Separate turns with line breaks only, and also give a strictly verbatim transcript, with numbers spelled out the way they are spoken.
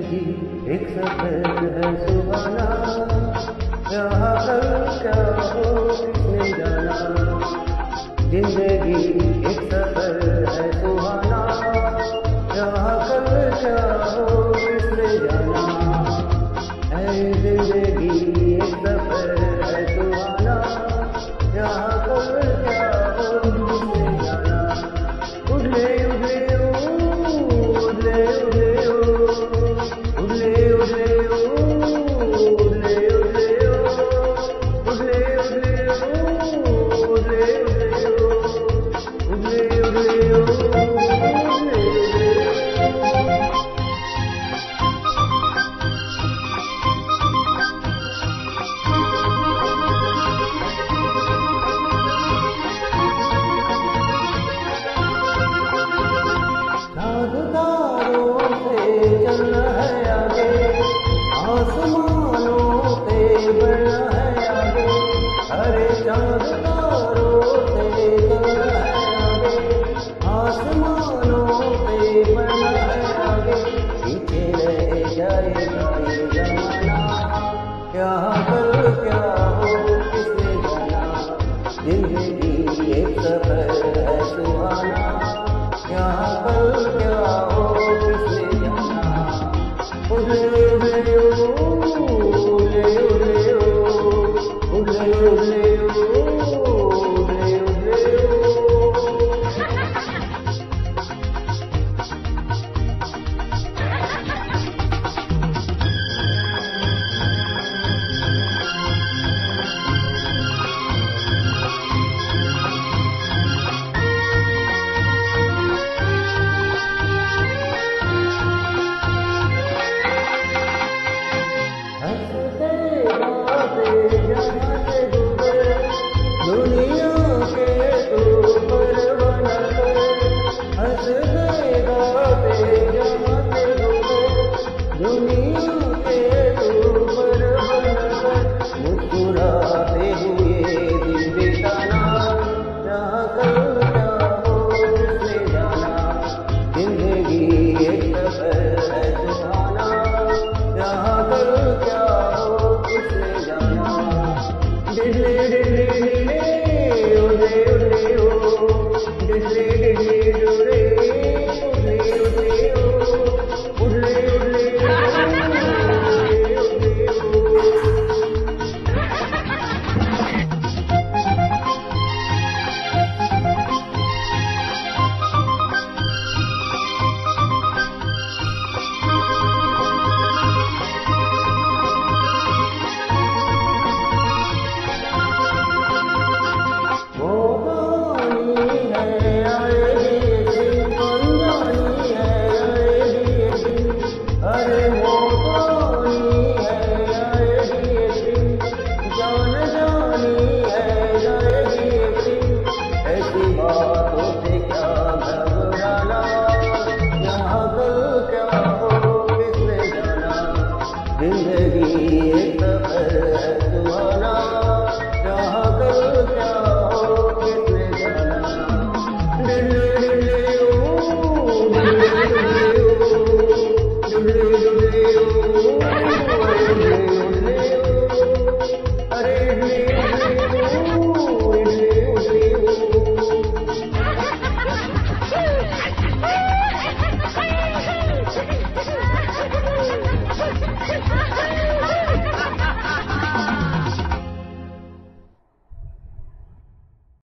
जिंदगी एक सफर है सुहाना, यहाँ कल क्या हो किसने जाना। जिंदगी एक सफर है सुहाना, यहाँ कल क्या हो किसने जाना। है जिंदगी एक सफर है सुहाना, यहाँ कल क्या हो किसने जाना। उड़ले उड़ले उड़ले उड़ले उड़ले आसमानों पे बढ़ना है आगे, अरे चाँद तारों से चलना है आगे। आसमानों पे बढ़ना है आगे, पीछे रह जाएगा ये जमाना। यहाँ कल क्या हो किसने जाना। जिंदगी एक सफर है सुहाना, यहाँ कल क्या हो किसने जाना। उड़ले उड़ले उड़ले उड़ले उड़ले उड़ले दुनिया के तू परवाना कर, हंस दे गाते जमाते गुजर। दुनिया के तू परवाना कर, मुस्कुराते हुए दिल बिताना। यहाँ कल क्या हो किसने जाना। जिंदगी एक सफर है सुहाना, यहाँ कल क्या हो किसने जाना। डिडले डिडले डिडले उड़ले उड़ले ओ, डिडले डिडले उड़ले उड़ले उड़ले ओ, उड़ले उड़ले उड़ले उड़ले ओ। अरे मोबानी है आएगी एक दिन, जान जानी है जाएगी एक दिन। ऐसी बातों से क्या घबराना, यहाँ कल क्या हो किसने जाना। जिंदगी एक सफर है सुहाना, यहाँ कल क्या हो किसने जाना। डिडले डिडले ओ, डिडले डिडले ओ, डिडले डिडले ओ।